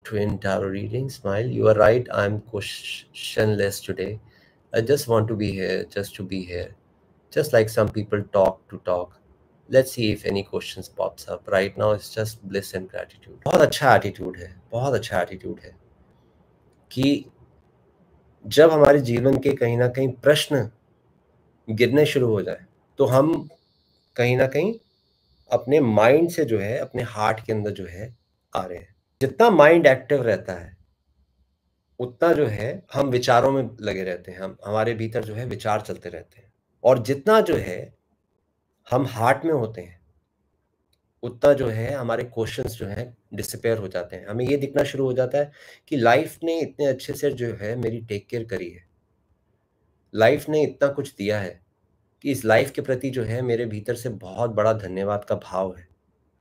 twin tarot reading. Smile. You are right. I'm questionless today. I just want to be here, just to be here. Just like some people talk to talk. Let's see if any questions pops up. Right now it's just bliss and gratitude. बहुत अच्छा attitude है, बहुत अच्छा attitude है कि जब हमारे जीवन के कहीं ना कहीं प्रश्न गिरने शुरू हो जाए तो हम कहीं ना कहीं अपने माइंड से जो है, अपने हार्ट के अंदर जो है आ रहे हैं। जितना माइंड एक्टिव रहता है उतना जो है हम विचारों में लगे रहते हैं, हम हमारे भीतर जो है विचार चलते रहते हैं। और जितना जो है हम हार्ट में होते हैं उतना जो है हमारे क्वेश्चंस जो हैं डिसअपीयर हो जाते हैं। हमें ये दिखना शुरू हो जाता है कि लाइफ ने इतने अच्छे से जो है मेरी टेक केयर करी है, लाइफ ने इतना कुछ दिया है कि इस लाइफ के प्रति जो है मेरे भीतर से बहुत बड़ा धन्यवाद का भाव है।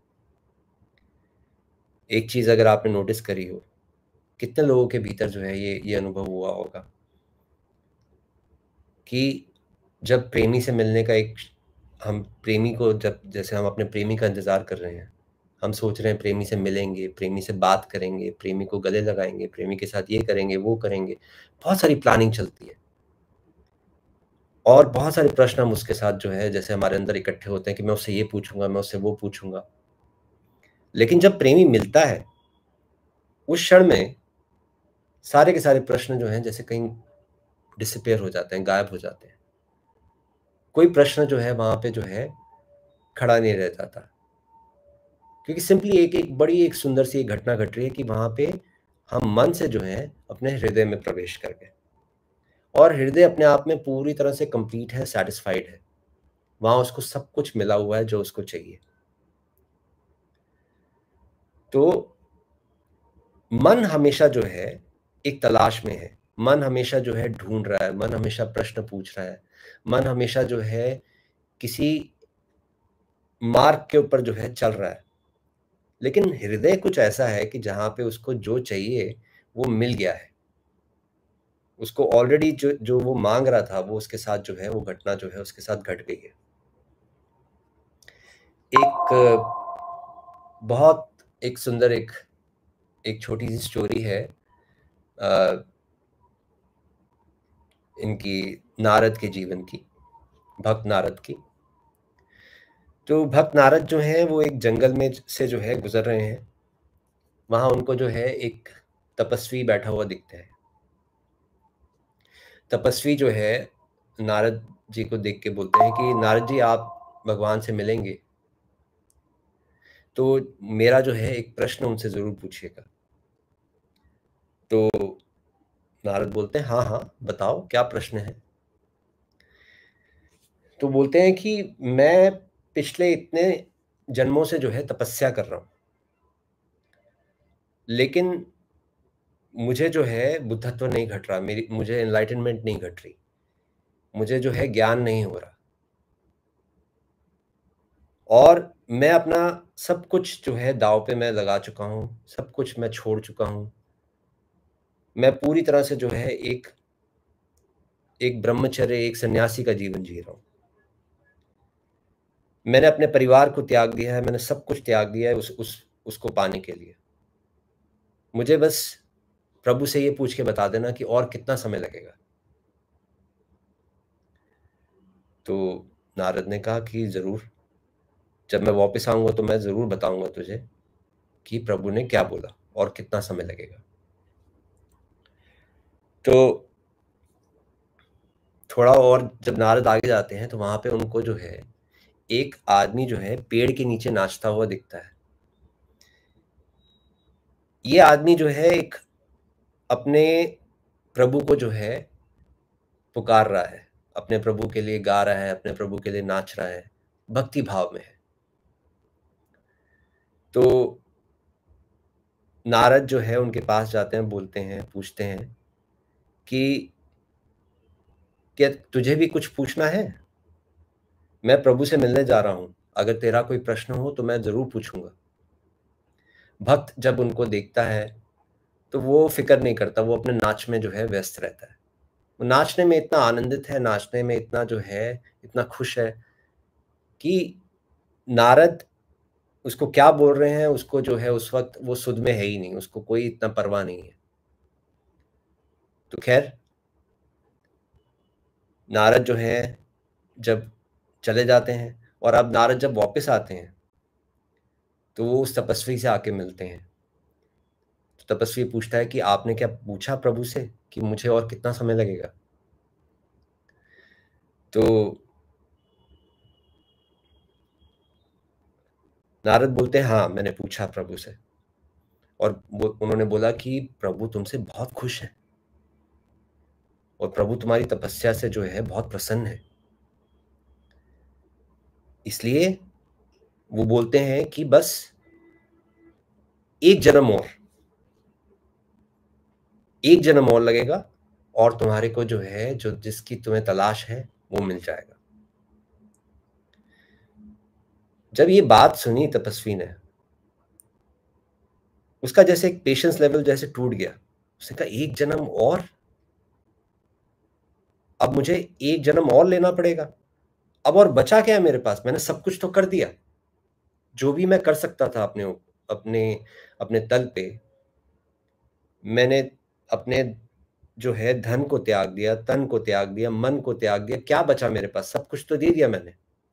एक चीज अगर आपने नोटिस करी हो, कितने लोगों के भीतर जो है ये अनुभव हुआ होगा कि जब प्रेमी से मिलने का हम प्रेमी को जब जैसे हम अपने प्रेमी का इंतजार कर रहे हैं, हम सोच रहे हैं प्रेमी से मिलेंगे, प्रेमी से बात करेंगे, प्रेमी को गले लगाएंगे, प्रेमी के साथ ये करेंगे, वो करेंगे, बहुत सारी प्लानिंग चलती है और बहुत सारे प्रश्न हम उसके साथ जो है जैसे हमारे अंदर इकट्ठे होते हैं कि मैं उससे ये पूछूंगा, मैं उससे वो पूछूंगा। लेकिन जब प्रेमी मिलता है उस क्षण में सारे के सारे प्रश्न जो हैं जैसे कहीं डिसअपीयर हो जाते हैं, गायब हो जाते हैं। कोई प्रश्न जो है वहां पे जो है खड़ा नहीं रह जाता, क्योंकि सिंपली एक बड़ी एक सुंदर सी एक घटना घट रही है कि वहां पे हम मन से जो है अपने हृदय में प्रवेश कर गए और हृदय अपने आप में पूरी तरह से कंप्लीट है, सेटिस्फाइड है। वहां उसको सब कुछ मिला हुआ है जो उसको चाहिए। तो मन हमेशा जो है एक तलाश में है, मन हमेशा जो है ढूंढ रहा है, मन हमेशा प्रश्न पूछ रहा है, मन हमेशा जो है किसी मार्ग के ऊपर जो है चल रहा है। लेकिन हृदय कुछ ऐसा है कि जहां पे उसको जो चाहिए वो मिल गया है, उसको ऑलरेडी जो जो वो मांग रहा था वो उसके साथ जो है वो घटना जो है उसके साथ घट गई है। बहुत एक सुंदर एक छोटी सी स्टोरी है इनकी नारद के जीवन की, भक्त नारद की। तो भक्त नारद जो हैं वो एक जंगल में से जो है गुजर रहे हैं। वहां उनको जो है एक तपस्वी बैठा हुआ दिखता है। तपस्वी जो है नारद जी को देख के बोलते हैं कि नारद जी आप भगवान से मिलेंगे तो मेरा जो है एक प्रश्न उनसे जरूर पूछिएगा। तो नारद बोलते हैं हाँ हाँ बताओ क्या प्रश्न है। तो बोलते हैं कि मैं पिछले इतने जन्मों से जो है तपस्या कर रहा हूं, लेकिन मुझे जो है बुद्धत्व नहीं घट रहा, मुझे एनलाइटनमेंट नहीं घट रही, मुझे जो है ज्ञान नहीं हो रहा और मैं अपना सब कुछ जो है दांव पे मैं लगा चुका हूं, सब कुछ मैं छोड़ चुका हूं। मैं पूरी तरह से जो है एक ब्रह्मचर्य, एक सन्यासी का जीवन जी रहा हूं। मैंने अपने परिवार को त्याग दिया है, मैंने सब कुछ त्याग दिया है उसको पाने के लिए। मुझे बस प्रभु से ये पूछ के बता देना कि और कितना समय लगेगा। तो नारद ने कहा कि जरूर, जब मैं वापस आऊंगा तो मैं जरूर बताऊंगा तुझे कि प्रभु ने क्या बोला और कितना समय लगेगा। तो थोड़ा और जब नारद आगे जाते हैं तो वहां पे उनको जो है एक आदमी जो है पेड़ के नीचे नाचता हुआ दिखता है। ये आदमी जो है एक अपने प्रभु को जो है पुकार रहा है, अपने प्रभु के लिए गा रहा है, अपने प्रभु के लिए नाच रहा है, भक्ति भाव में है। तो नारद जो है उनके पास जाते हैं, बोलते हैं, पूछते हैं कि क्या तुझे भी कुछ पूछना है? मैं प्रभु से मिलने जा रहा हूं, अगर तेरा कोई प्रश्न हो तो मैं जरूर पूछूंगा। भक्त जब उनको देखता है तो वो फिक्र नहीं करता, वो अपने नाच में जो है व्यस्त रहता है। वो नाचने में इतना आनंदित है, नाचने में इतना जो है इतना खुश है कि नारद उसको क्या बोल रहे हैं, उसको जो है उस वक्त वो सुध में है ही नहीं, उसको कोई इतना परवाह नहीं है। तो खैर नारद जो है जब चले जाते हैं, और अब नारद जब वापस आते हैं तो वो उस तपस्वी से आके मिलते हैं। तो तपस्वी पूछता है कि आपने क्या पूछा प्रभु से कि मुझे और कितना समय लगेगा? तो नारद बोलते हैं हाँ, मैंने पूछा प्रभु से, और उन्होंने बोला कि प्रभु तुमसे बहुत खुश है और प्रभु तुम्हारी तपस्या से जो है बहुत प्रसन्न है। इसलिए वो बोलते हैं कि बस एक जन्म और, एक जन्म और लगेगा और तुम्हारे को जो है, जो जिसकी तुम्हें तलाश है वो मिल जाएगा। जब ये बात सुनी तपस्वी ने, उसका जैसे एक पेशेंस लेवल जैसे टूट गया। उसने कहा एक जन्म और, अब मुझे एक जन्म और लेना पड़ेगा, अब और बचा क्या है मेरे पास? मैंने सब कुछ तो कर दिया, जो भी मैं कर सकता था अपने अपने अपने तल पे। मैंने अपने जो है धन को त्याग दिया, तन को त्याग दिया, मन को त्याग दिया, क्या बचा मेरे पास? सब कुछ तो दे दिया मैंने,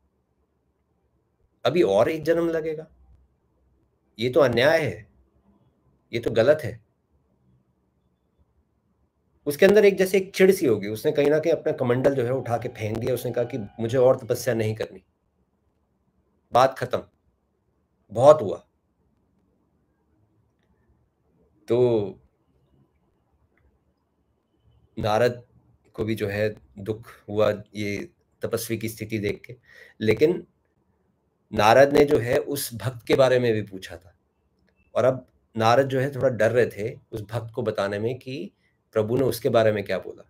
अभी और एक जन्म लगेगा? ये तो अन्याय है, ये तो गलत है। उसके अंदर एक जैसे एक चिढ़ सी होगी, उसने कहीं ना कहीं अपना कमंडल जो है उठा के फेंक दिया। उसने कहा कि मुझे और तपस्या नहीं करनी, बात खत्म, बहुत हुआ। तो नारद को भी जो है दुख हुआ ये तपस्वी की स्थिति देख के, लेकिन नारद ने जो है उस भक्त के बारे में भी पूछा था, और अब नारद जो है थोड़ा डर रहे थे उस भक्त को बताने में कि प्रभु ने उसके बारे में क्या बोला।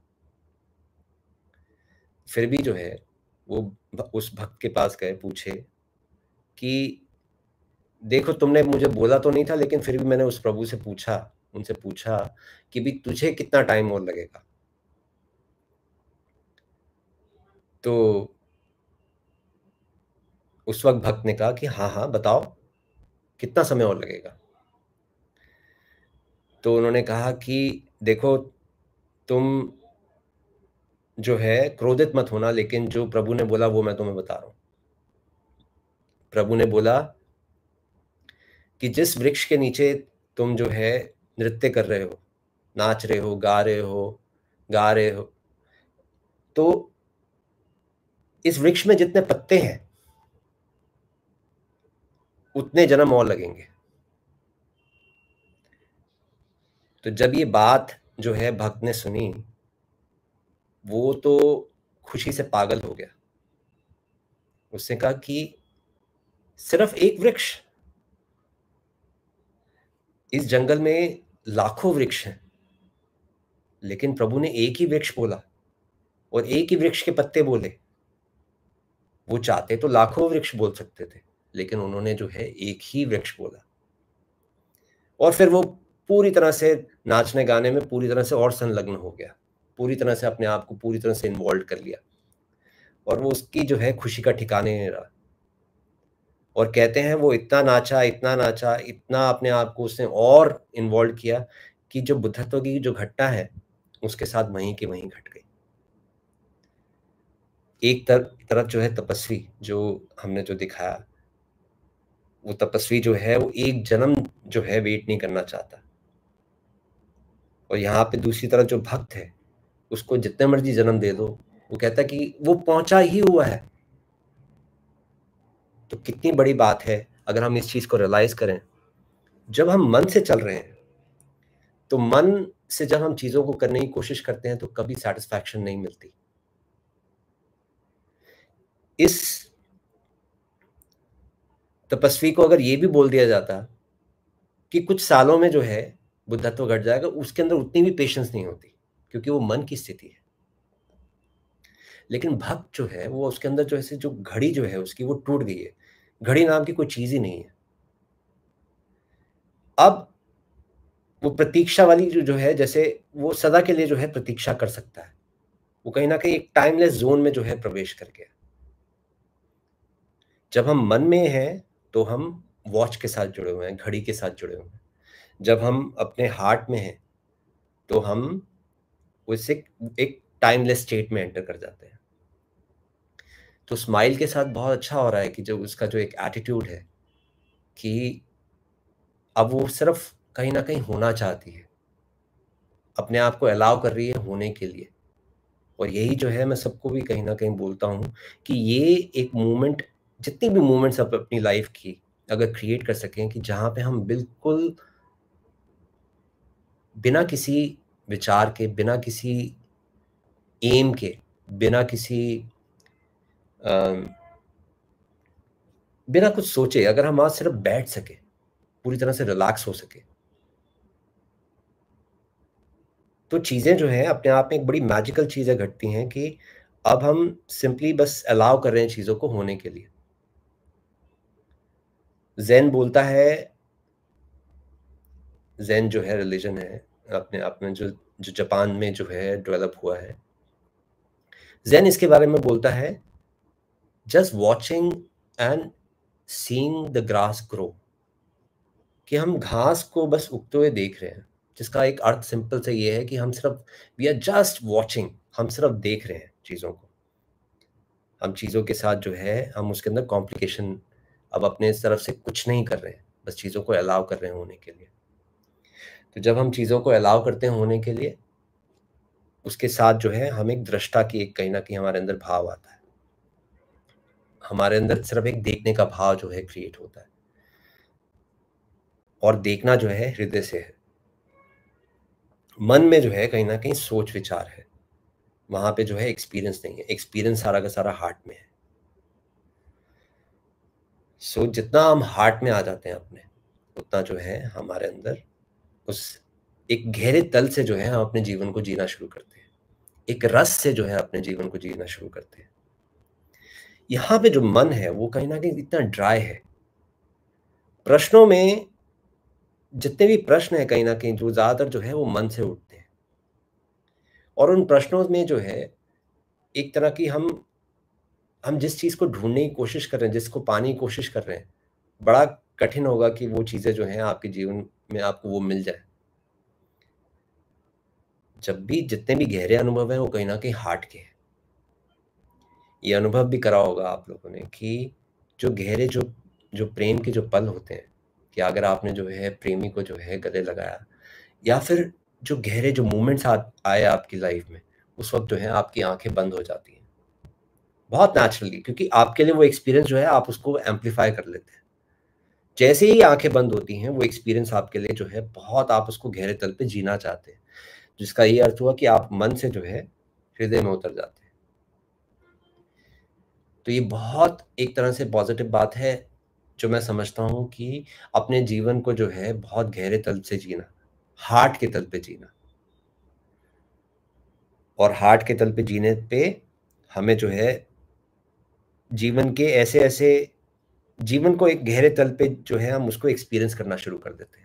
फिर भी जो है वो उस भक्त के पास गए, पूछे कि देखो तुमने मुझे बोला तो नहीं था, लेकिन फिर भी मैंने उस प्रभु से पूछा, उनसे पूछा कि भी तुझे कितना टाइम और लगेगा? तो उस वक्त भक्त ने कहा कि हाँ हाँ बताओ, कितना समय और लगेगा? तो उन्होंने कहा कि देखो, तुम जो है क्रोधित मत होना, लेकिन जो प्रभु ने बोला वो मैं तुम्हें बता रहा हूं। प्रभु ने बोला कि जिस वृक्ष के नीचे तुम जो है नृत्य कर रहे हो, नाच रहे हो, गा रहे हो, तो इस वृक्ष में जितने पत्ते हैं उतने जन्म और लगेंगे। तो जब ये बात जो है भक्त ने सुनी, वो तो खुशी से पागल हो गया। उसने कहा कि सिर्फ एक वृक्ष? इस जंगल में लाखों वृक्ष हैं, लेकिन प्रभु ने एक ही वृक्ष बोला और एक ही वृक्ष के पत्ते बोले। वो चाहते तो लाखों वृक्ष बोल सकते थे, लेकिन उन्होंने जो है एक ही वृक्ष बोला। और फिर वो पूरी तरह से नाचने गाने में पूरी तरह से और संलग्न हो गया, पूरी तरह से अपने आप को पूरी तरह से इन्वॉल्व कर लिया, और वो उसकी जो है खुशी का ठिकाने नहीं रहा। और कहते हैं वो इतना नाचा, इतना नाचा, इतना अपने आप को उसने और इन्वॉल्व किया कि जो बुद्धत्व की जो घटना है उसके साथ वहीं की वहीं घट गई। एक तरफ जो है तपस्वी जो हमने जो दिखाया, वो तपस्वी जो है वो एक जन्म जो है वेट नहीं करना चाहता, और यहाँ पे दूसरी तरफ जो भक्त है उसको जितने मर्जी जन्म दे दो, वो कहता है कि वो पहुंचा ही हुआ है। तो कितनी बड़ी बात है अगर हम इस चीज को रियलाइज करें। जब हम मन से चल रहे हैं, तो मन से जब हम चीजों को करने की कोशिश करते हैं तो कभी सेटिस्फैक्शन नहीं मिलती। इस तपस्वी को अगर ये भी बोल दिया जाता कि कुछ सालों में जो है बुद्धत्व घट जाएगा, उसके अंदर उतनी भी पेशेंस नहीं होती, क्योंकि वो मन की स्थिति है। लेकिन भक्त जो है वो उसके अंदर जो है जो घड़ी जो है उसकी वो टूट गई है। घड़ी नाम की कोई चीज ही नहीं है। अब वो प्रतीक्षा वाली जो है, जैसे वो सदा के लिए जो है प्रतीक्षा कर सकता है। वो कहीं ना कहीं एक टाइमलेस जोन में जो है प्रवेश कर गया। जब हम मन में हैं तो हम वॉच के साथ जुड़े हुए हैं, घड़ी के साथ जुड़े हुए हैं। जब हम अपने हार्ट में हैं तो हम उससे एक टाइमलेस स्टेट में एंटर कर जाते हैं। तो स्माइल के साथ बहुत अच्छा हो रहा है कि जो उसका जो एक एटीट्यूड है कि अब वो सिर्फ कहीं न कहीं होना चाहती है, अपने आप को अलाउ कर रही है होने के लिए। और यही जो है मैं सबको भी कहीं न कहीं बोलता हूँ कि ये एक मूवमेंट, जितनी भी मूवमेंट्स आप अपनी लाइफ़ की अगर क्रिएट कर सकें कि जहाँ पे हम बिल्कुल बिना किसी विचार के, बिना किसी एम के, बिना किसी अ, बिना कुछ सोचे अगर हम आज सिर्फ बैठ सकें, पूरी तरह से रिलैक्स हो सके, तो चीज़ें जो हैं अपने आप में एक बड़ी मैजिकल चीज़ें घटती हैं कि अब हम सिंपली बस अलाउ कर रहे हैं चीज़ों को होने के लिए। ज़ेन बोलता है, ज़ेन जो है रिलिजन है, अपने आप में जो जो जापान में जो है डेवलप हुआ है। ज़ेन इसके बारे में बोलता है, just watching and seeing the grass grow, कि हम घास को बस उगते हुए देख रहे हैं, जिसका एक अर्थ सिंपल से ये है कि हम सिर्फ वी आर जस्ट वॉचिंग, हम सिर्फ देख रहे हैं चीज़ों को। हम चीज़ों के साथ जो है हम उसके अंदर कॉम्प्लिकेशन अब अपने तरफ से कुछ नहीं कर रहे हैं, बस चीज़ों को अलाउ कर रहे हैं होने के लिए। तो जब हम चीज़ों को अलाउ करते हैं होने के लिए, उसके साथ जो है हम एक दृष्टा की एक कहीं न कहीं हमारे अंदर भाव आता है। हमारे अंदर सिर्फ एक देखने का भाव जो है क्रिएट होता है, और देखना जो है हृदय से है। मन में जो है कहीं न कहीं सोच-विचार है। वहाँ पे जो है एक्सपीरियंस नहीं है, एक्सपीरियंस सारा का सारा हार्ट में है। सो जितना हम हार्ट में आ जाते हैं अपने, उतना जो है हमारे अंदर उस एक गहरे तल से जो है हम अपने जीवन को जीना शुरू करते हैं। एक रस से जो है अपने जीवन को जीना शुरू करते हैं। यहाँ पे जो मन है वो कहीं न कहीं इतना ड्राई है। प्रश्नों में जितने भी प्रश्न हैं कहीं न कहीं जो ज़्यादातर जो है वो मन से उठते हैं। और उन प्रश्नों में जो है एक तरह की हम जिस चीज़ को ढूँढने की कोशिश कर रहे हैं, जिसको पाने की कोशिश कर रहे हैं, बड़ा कठिन होगा कि वो चीज़ें जो हैं आपके जीवन में आपको वो मिल जाए। जब भी जितने भी गहरे अनुभव हैं वो कहीं न कहीं हार्ट के हैं। ये अनुभव भी करा होगा आप लोगों ने कि जो गहरे जो जो प्रेम के जो पल होते हैं, कि अगर आपने जो है प्रेमी को जो है गले लगाया, या फिर जो गहरे जो मोमेंट्स आए आपकी लाइफ में, उस वक़्त जो है आपकी आँखें बंद हो जाती हैं। बहुत नेचुरली, क्योंकि आपके लिए वो एक्सपीरियंस जो है आप उसको एम्प्लीफाई कर लेते हैं। जैसे ही आँखें बंद होती हैं, वो एक्सपीरियंस आपके लिए जो है बहुत आप उसको गहरे तल पे जीना चाहते हैं। जिसका ये अर्थ हुआ कि आप मन से जो है हृदय में उतर जाते हैं। तो ये बहुत एक तरह से पॉज़िटिव बात है, जो मैं समझता हूँ कि अपने जीवन को जो है बहुत गहरे तल से जीना, हार्ट के तल पे जीना। और हार्ट के तल पे जीने पे हमें जो है जीवन के ऐसे-ऐसे जीवन को एक गहरे तल पे जो है हम उसको एक्सपीरियंस करना शुरू कर देते हैं।